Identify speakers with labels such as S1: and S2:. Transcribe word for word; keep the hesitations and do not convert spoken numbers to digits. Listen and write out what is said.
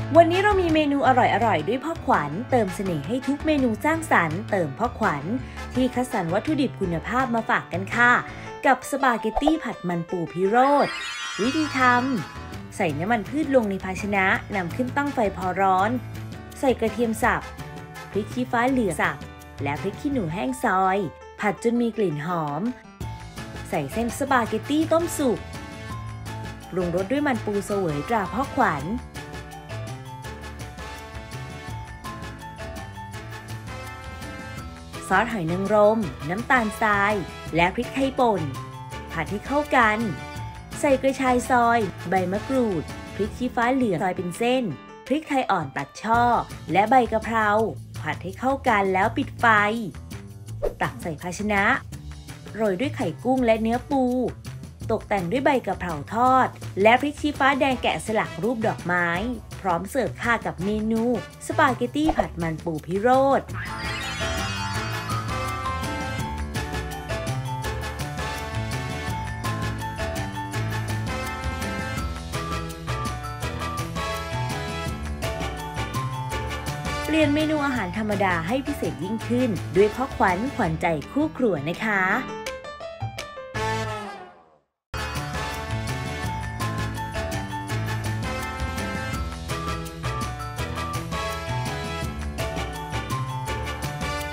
S1: วันนี้เรามีเมนูอร่อยๆด้วยพ่อขวัญเติมเสน่ห์ให้ทุกเมนูสร้างสรรค์เติมพ่อขวัญที่คัดสรรวัตถุดิบคุณภาพมาฝากกันค่ะกับสปาเกตตี้ผัดมันปูพิโรธวิธีทำใส่น้ำมันพืชลงในภาชนะนำขึ้นตั้งไฟพอร้อนใส่กระเทียมสับพริกชี้ฟ้าเหลืองสับและพริกขี้หนูแห้งซอยผัดจนมีกลิ่นหอมใส่เส้นสปาเกตตี้ต้มสุกปรุงรสด้วยมันปูเสวยตราพ่อขวัญซอสหอยนางรมน้ำตาลทรายและพริกไทยป่นผัดให้เข้ากันใส่กระชายซอยใบมะกรูดพริกชี้ฟ้าเหลืองซอยเป็นเส้นพริกไทยอ่อนตัดช่อและใบกะเพราผัดให้เข้ากันแล้วปิดไฟตักใส่ภาชนะโรยด้วยไข่กุ้งและเนื้อปูตกแต่งด้วยใบกะเพราทอดและพริกชี้ฟ้าแดงแกะสลักรูปดอกไม้พร้อมเสิร์ฟค่ะกับเมนูสปาเกตตี้ผัดมันปูพิโรธเปลี่ยนเมนูอาหารธรรมดาให้พิเศษยิ่งขึ้นด้วยพ่อขวัญขวัญใจคู่ครัวนะคะ